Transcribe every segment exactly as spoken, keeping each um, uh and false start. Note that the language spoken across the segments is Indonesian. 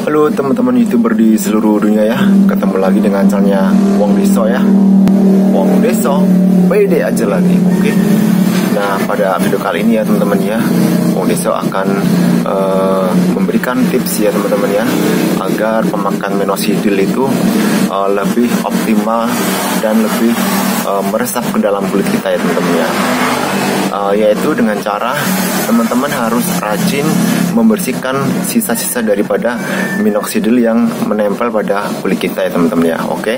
Halo teman-teman YouTuber di seluruh dunia ya. Ketemu lagi dengan channelnya Wong Deso ya. Wong Deso, pede aja lagi. Oke. Nah, pada video kali ini ya teman-teman ya, Wong Deso akan uh, memberikan tips ya teman-teman ya, agar pemakaian minoxidil itu uh, lebih optimal dan lebih uh, meresap ke dalam kulit kita ya teman-teman ya. Uh, yaitu dengan cara teman-teman harus rajin membersihkan sisa-sisa daripada minoxidil yang menempel pada kulit kita ya teman-teman ya. Oke.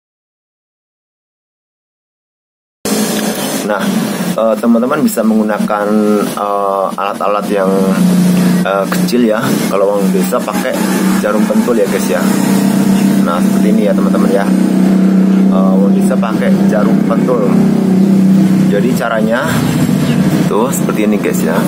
Nah, uh, teman-teman bisa menggunakan uh, alat-alat yang uh, kecil ya. Kalau Wong Deso pakai jarum pentul ya guys ya. Nah, seperti ini ya teman-teman ya. Uh, Wong Deso pakai jarum pentul. Jadi caranya tuh seperti ini guys ya.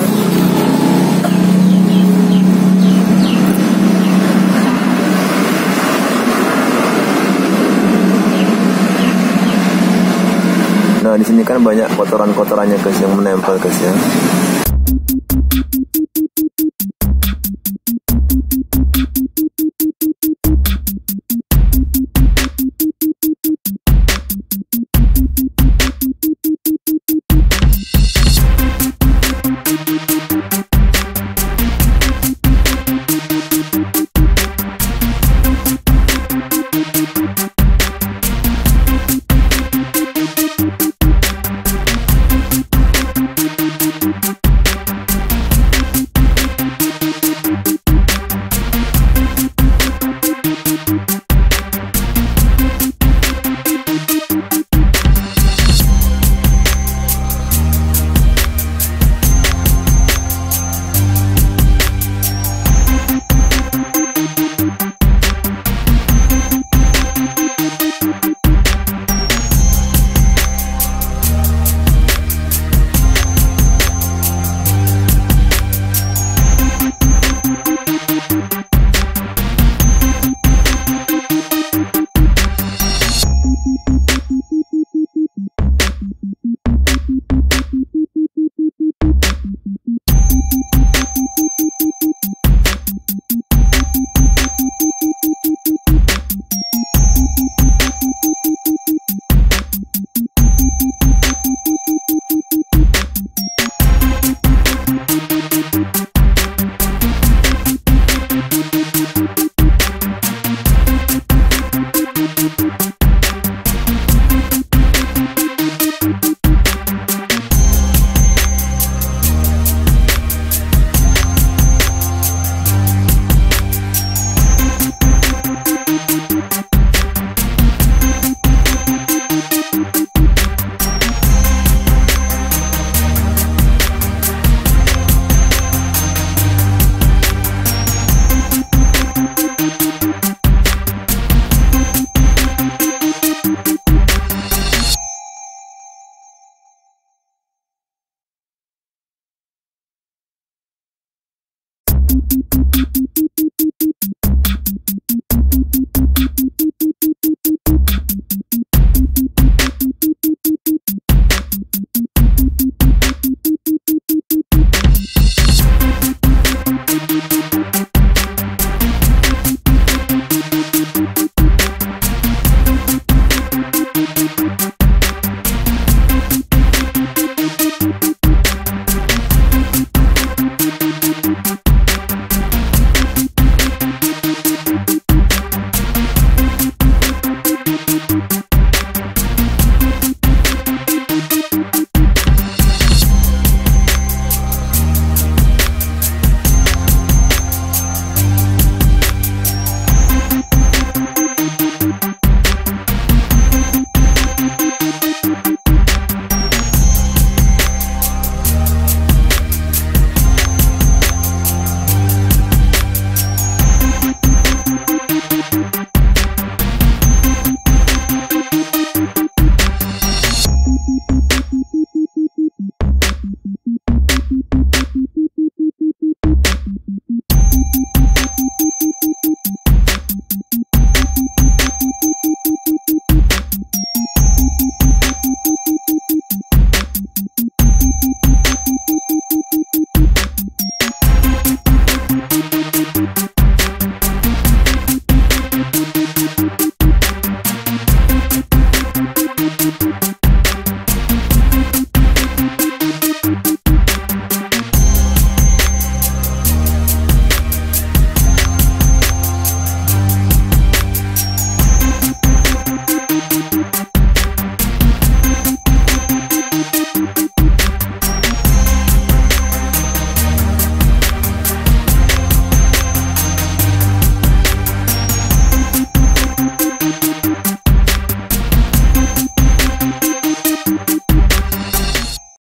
Nah, di sini kan banyak kotoran-kotorannya guys yang menempel guys ya.